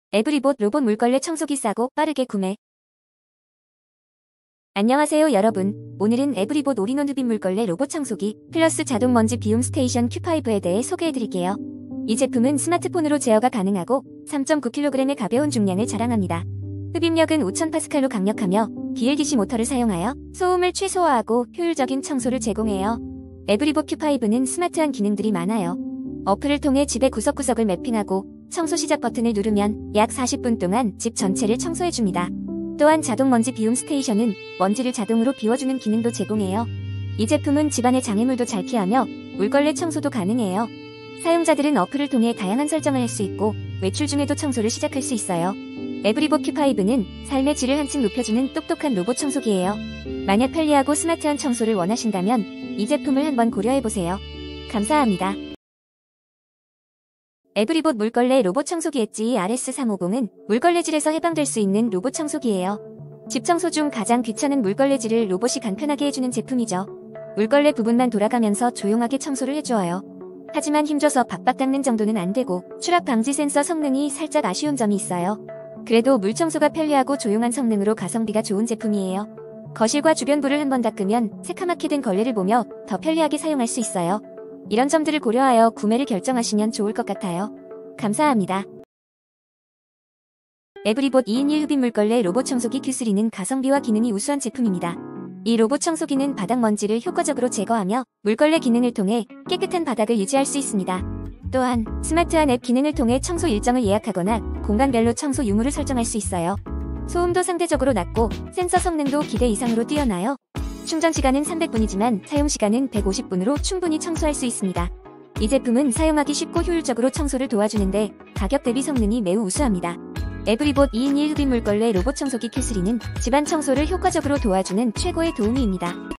에브리봇 로봇 물걸레 청소기 싸고 빠르게 구매. 안녕하세요 여러분. 오늘은 에브리봇 올인원 흡입 물걸레 로봇 청소기 플러스 자동 먼지 비움 스테이션 Q5에 대해 소개해드릴게요. 이 제품은 스마트폰으로 제어가 가능하고 3.9kg의 가벼운 중량을 자랑합니다. 흡입력은 5000파스칼로 강력하며 BLDC 모터를 사용하여 소음을 최소화하고 효율적인 청소를 제공해요. 에브리봇 Q5는 스마트한 기능들이 많아요. 어플을 통해 집의 구석구석을 매핑하고 청소 시작 버튼을 누르면 약 40분 동안 집 전체를 청소해줍니다. 또한 자동 먼지 비움 스테이션은 먼지를 자동으로 비워주는 기능도 제공해요. 이 제품은 집안의 장애물도 잘 피하며 물걸레 청소도 가능해요. 사용자들은 어플을 통해 다양한 설정을 할 수 있고 외출 중에도 청소를 시작할 수 있어요. 에브리봇 Q5는 삶의 질을 한층 높여주는 똑똑한 로봇 청소기예요. 만약 편리하고 스마트한 청소를 원하신다면 이 제품을 한번 고려해보세요. 감사합니다. 에브리봇 물걸레 로봇 청소기 엣지 RS350은 물걸레질에서 해방될 수 있는 로봇 청소기예요. 집 청소 중 가장 귀찮은 물걸레질을 로봇이 간편하게 해주는 제품이죠. 물걸레 부분만 돌아가면서 조용하게 청소를 해주어요. 하지만 힘줘서 박박 닦는 정도는 안 되고 추락 방지 센서 성능이 살짝 아쉬운 점이 있어요. 그래도 물 청소가 편리하고 조용한 성능으로 가성비가 좋은 제품이에요. 거실과 주변부를 한번 닦으면 새카맣게 된 걸레를 보며 더 편리하게 사용할 수 있어요. 이런 점들을 고려하여 구매를 결정하시면 좋을 것 같아요. 감사합니다. 에브리봇 2인 1 흡입 물걸레 로봇 청소기 Q3는 가성비와 기능이 우수한 제품입니다. 이 로봇 청소기는 바닥 먼지를 효과적으로 제거하며 물걸레 기능을 통해 깨끗한 바닥을 유지할 수 있습니다. 또한 스마트한 앱 기능을 통해 청소 일정을 예약하거나 공간별로 청소 유무를 설정할 수 있어요. 소음도 상대적으로 낮고 센서 성능도 기대 이상으로 뛰어나요. 충전 시간은 300분이지만 사용 시간은 150분으로 충분히 청소할 수 있습니다. 이 제품은 사용하기 쉽고 효율적으로 청소를 도와주는데 가격 대비 성능이 매우 우수합니다. 에브리봇 2인 1 흡입 물걸레 로봇 청소기 Q3는 집안 청소를 효과적으로 도와주는 최고의 도우미입니다.